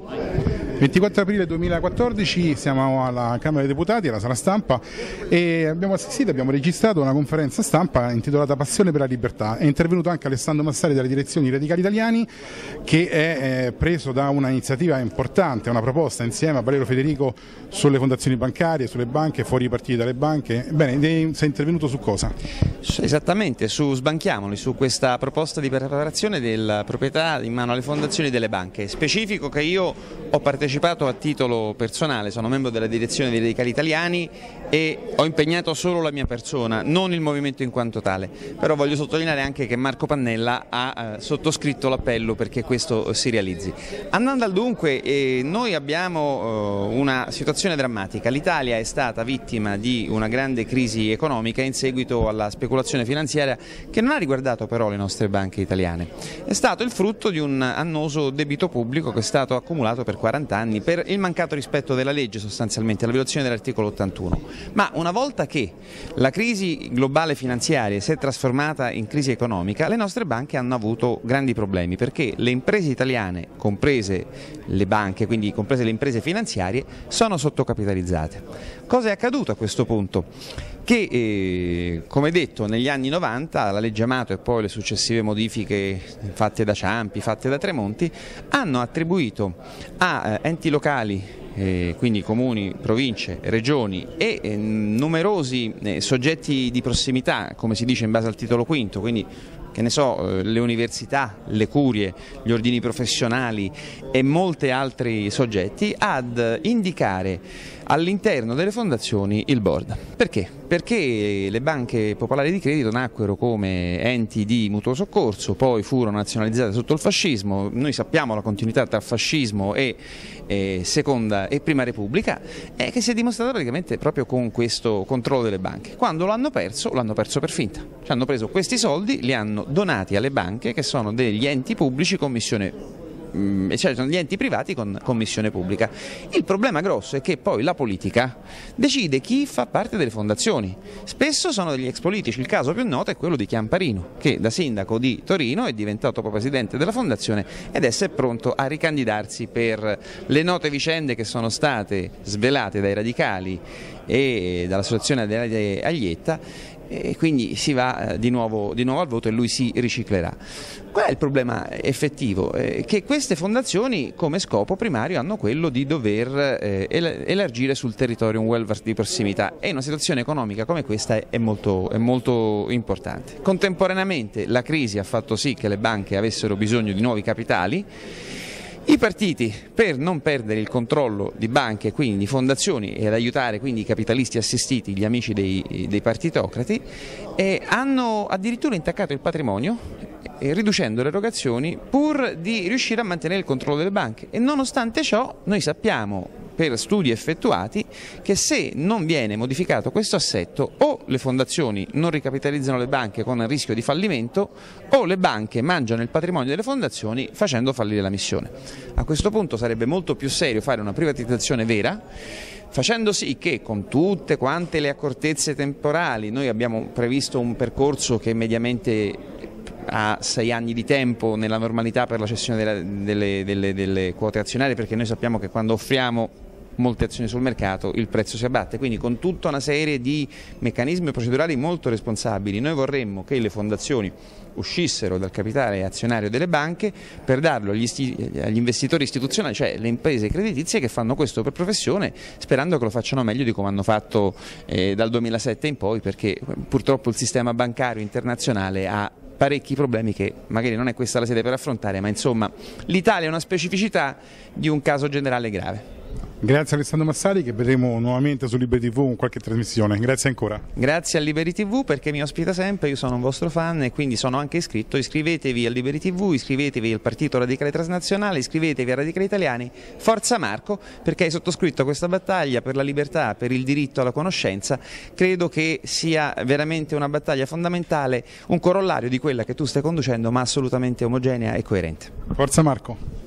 24 aprile 2014 siamo alla Camera dei Deputati, alla Sala Stampa, e abbiamo registrato una conferenza stampa intitolata Passione per la libertà. È intervenuto anche Alessandro Massari della direzione Radicali Italiani, che è preso da una iniziativa importante, una proposta insieme a Valerio Federico sulle fondazioni bancarie, sulle banche, fuori i partiti dalle banche. Bene, sei intervenuto su cosa? Esattamente, su Sbanchiamoli, su questa proposta di preparazione della proprietà in mano alle fondazioni delle banche. Specifico che io ho partecipato a titolo personale, sono membro della direzione dei Radicali Italiani e ho impegnato solo la mia persona, non il movimento in quanto tale, però voglio sottolineare anche che Marco Pannella ha sottoscritto l'appello perché questo si realizzi. Andando al dunque, noi abbiamo una situazione drammatica. L'Italia è stata vittima di una grande crisi economica in seguito alla speculazione finanziaria che non ha riguardato però le nostre banche italiane. È stato il frutto di un annoso debito pubblico che è stato accumulato per 40 anni per il mancato rispetto della legge, sostanzialmente la violazione dell'articolo 81. Ma una volta che la crisi globale finanziaria si è trasformata in crisi economica, le nostre banche hanno avuto grandi problemi perché le imprese italiane, comprese le banche, quindi comprese le imprese finanziarie, sono sottocapitalizzate. Cosa è accaduto a questo punto? Che come detto negli anni 90 la legge Amato e poi le successive modifiche fatte da Ciampi, fatte da Tremonti, hanno attribuito a enti locali, quindi comuni, province, regioni e numerosi soggetti di prossimità, come si dice in base al titolo quinto, quindi che ne so, le università, le curie, gli ordini professionali e molti altri soggetti, ad indicare all'interno delle fondazioni il board. Perché? Perché le banche popolari di credito nacquero come enti di mutuo soccorso, poi furono nazionalizzate sotto il fascismo. Noi sappiamo la continuità tra fascismo e seconda e prima repubblica, che si è dimostrata praticamente proprio con questo controllo delle banche. Quando l'hanno perso per finta. Cioè hanno preso questi soldi, li hanno donati alle banche, che sono degli enti pubblici con missione, cioè sono gli enti privati con commissione pubblica. Il problema grosso è che poi la politica decide chi fa parte delle fondazioni. Spesso sono degli ex politici, il caso più noto è quello di Chiamparino, che da sindaco di Torino è diventato poi presidente della fondazione ed è pronto a ricandidarsi per le note vicende che sono state svelate dai radicali e dall'associazione Aglietta, e quindi si va di nuovo al voto e lui si riciclerà. Qual è il problema effettivo? Che queste fondazioni come scopo primario hanno quello di dover elargire sul territorio un welfare di prossimità e in una situazione economica come questa è molto importante. Contemporaneamente la crisi ha fatto sì che le banche avessero bisogno di nuovi capitali. I partiti, per non perdere il controllo di banche, quindi di fondazioni, e ad aiutare quindi i capitalisti assistiti, gli amici dei partitocrati, hanno addirittura intaccato il patrimonio, riducendo le erogazioni pur di riuscire a mantenere il controllo delle banche. E nonostante ciò noi sappiamo per studi effettuati che se non viene modificato questo assetto o le fondazioni non ricapitalizzano le banche con il rischio di fallimento o le banche mangiano il patrimonio delle fondazioni facendo fallire la missione. A questo punto sarebbe molto più serio fare una privatizzazione vera, facendo sì che con tutte quante le accortezze temporali, noi abbiamo previsto un percorso che mediamente ha 6 anni di tempo nella normalità per la cessione delle quote azionarie, perché noi sappiamo che quando offriamo molte azioni sul mercato il prezzo si abbatte, quindi con tutta una serie di meccanismi procedurali molto responsabili noi vorremmo che le fondazioni uscissero dal capitale azionario delle banche per darlo agli investitori istituzionali, cioè le imprese creditizie che fanno questo per professione, sperando che lo facciano meglio di come hanno fatto dal 2007 in poi, perché purtroppo il sistema bancario internazionale ha parecchi problemi che magari non è questa la sede per affrontare, ma insomma l'Italia è una specificità di un caso generale grave. Grazie Alessandro Massari, che vedremo nuovamente su Liberi TV con qualche trasmissione. Grazie ancora. Grazie a Liberi TV perché mi ospita sempre, io sono un vostro fan e quindi sono anche iscritto. Iscrivetevi a Liberi TV, iscrivetevi al Partito Radicale Transnazionale, iscrivetevi a Radicali Italiani. Forza Marco, perché hai sottoscritto questa battaglia per la libertà, per il diritto alla conoscenza. Credo che sia veramente una battaglia fondamentale, un corollario di quella che tu stai conducendo, ma assolutamente omogenea e coerente. Forza Marco.